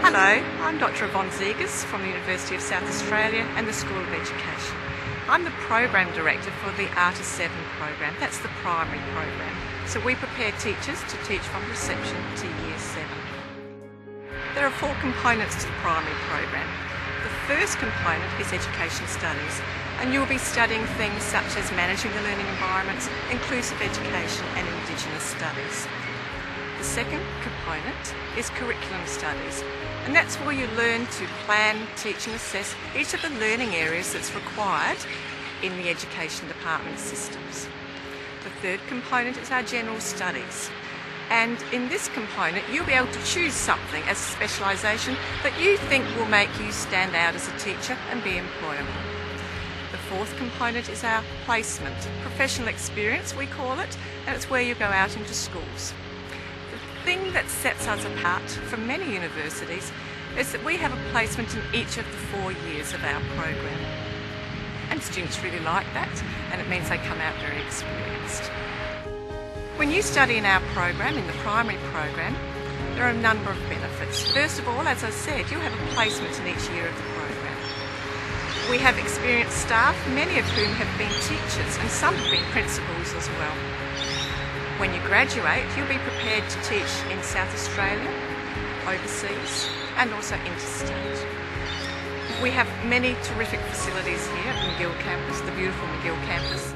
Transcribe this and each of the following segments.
Hello, I'm Dr Yvonne Zegers from the University of South Australia and the School of Education. I'm the Program Director for the Artis 7 program. That's the primary program. So we prepare teachers to teach from reception to Year 7. There are 4 components to the primary program. The first component is Education Studies, and you'll be studying things such as managing the learning environments, inclusive education and Indigenous studies. The second component is Curriculum Studies, and that's where you learn to plan, teach and assess each of the learning areas that's required in the education department systems. The third component is our General Studies, and in this component you'll be able to choose something as a specialisation that you think will make you stand out as a teacher and be employable. The fourth component is our Placement, Professional Experience we call it, and it's where you go out into schools. The thing that sets us apart from many universities is that we have a placement in each of the 4 years of our program. And students really like that, and it means they come out very experienced. When you study in our program, in the primary program, there are a number of benefits. First of all, as I said, you'll have a placement in each year of the program. We have experienced staff, many of whom have been teachers, and some have been principals as well. When you graduate, you'll be prepared to teach in South Australia, overseas and also interstate. We have many terrific facilities here at McGill campus, the beautiful McGill campus.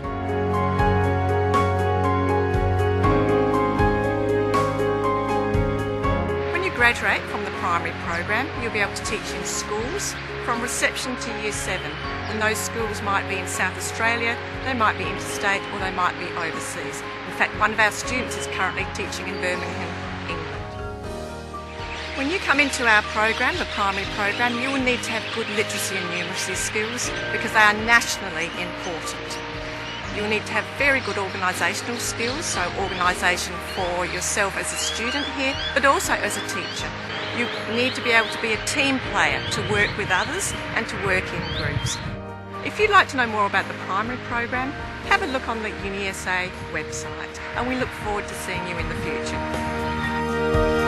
When you graduate from the primary program, you'll be able to teach in schools from reception to Year 7, and those schools might be in South Australia, they might be interstate or they might be overseas. In fact, one of our students is currently teaching in Birmingham, England. When you come into our program, the primary program, you will need to have good literacy and numeracy skills because they are nationally important. You will need to have very good organisational skills, so organisation for yourself as a student here, but also as a teacher. You need to be able to be a team player, to work with others and to work in groups. If you'd like to know more about the primary program, have a look on the UniSA website, and we look forward to seeing you in the future.